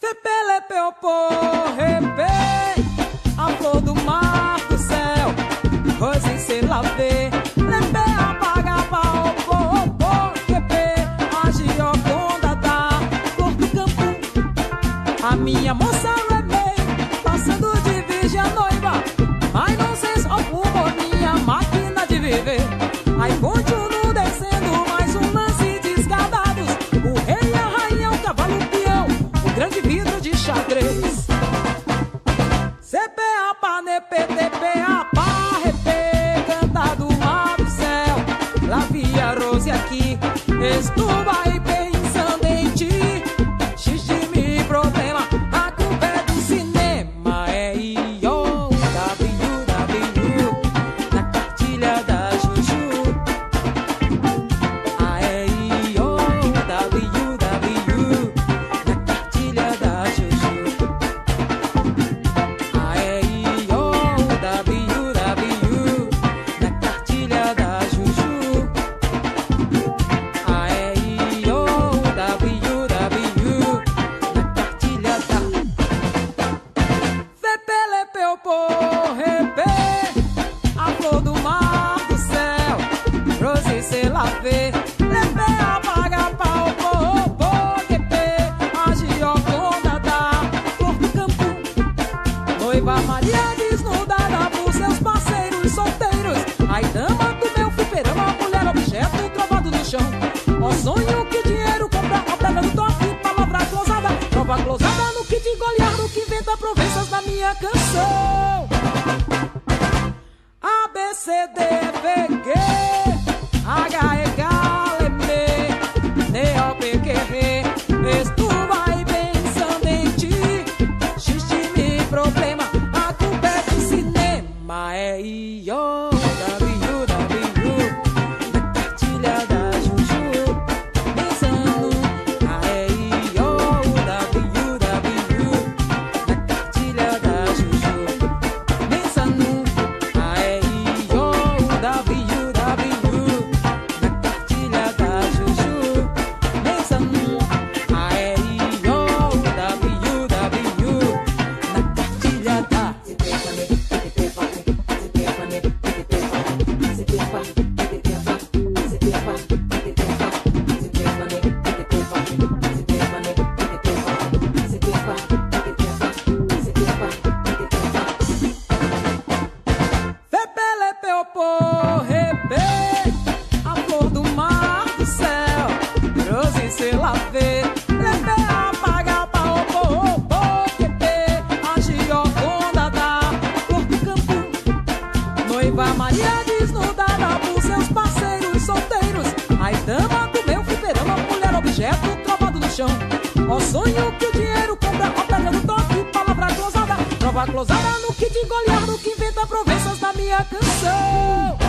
Fepelepeupo, repê, a flor do mar do céu, rosa se lavê, lepê, apaga, pau, pô, repê, a Gioconda da flor do campo, a minha moça remei, passando de virgem a noiva, mas não sei só fumou minha máquina de viver, aí continuo descendo mais um lance de escadados, o rei, a rainha, o cavalo, o peão, o grande vidro de xadrez. CPA, pá, nepê, TPA, pá, repê, canta do mar do céu, lá via Rose aqui, estou aí pensando em ti, xixi, problema, a culpa é do cinema, é I.O. WW, na cartilha da Juju, a é I.O. WW, na cartilha da Juju, a é I.O. WW, na cartilha da Juju, a é I.O. WW, na cartilha da Fepelepeupo, repê, a flor do mar do céu, Rose se lavê, lepê, apaga, pau, pô, repê, a Gioconda da flor do campo, noiva Maria desnudada por seus parceiros solteiros, ai dama do meu fliperama, mulher objeto trovado no chão, ó sonho que dinheiro compra, ó pedra no toque, palavra closada, prova closada no kit goleado que inventa provenças na minha canção. A, B, C, D, F, G, H, E, K, L, M, N, O, P, Q, R, estou aí pensando em ti, xixi, problema, a culpa é do cinema, é I.O. WW, na cartilha da Juju, pensando, a é I.O. WW, na cartilha da Juju, pensando, a é I.O. WW, na cartilha da Juju, pensando, a é I.O. WW, na cartilha da Fepelepeupo, repê, a flor do mar do céu, Rose se lavê, lepê, apaga, pau, pô, repê, a Gioconda da flor do campo, noiva Maria desnudada por seus parceiros solteiros, ai dama do meu fliperama, mulher objeto trovado no chão, ó sonho que o dinheiro compra, ó pedra no toque, palavra closada, prova closada no kit goleado que inventa provenças da minha canção.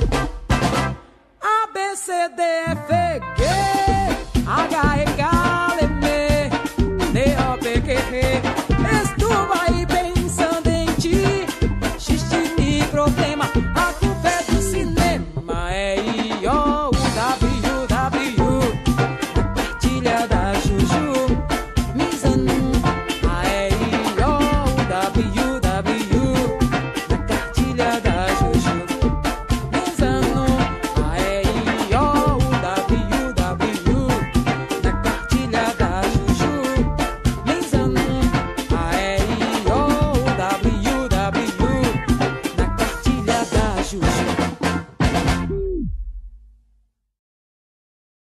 A, B, C, D, F, G, H, E, K, L, M, N, O, P, Q, R,